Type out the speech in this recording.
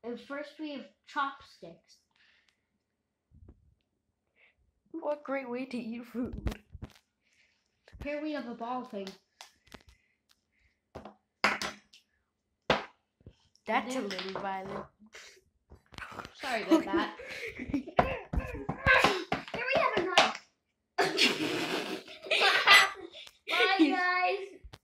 And first we have chopsticks. What great way to eat food. Here we have a ball thing. That's a little violent. Sorry about that.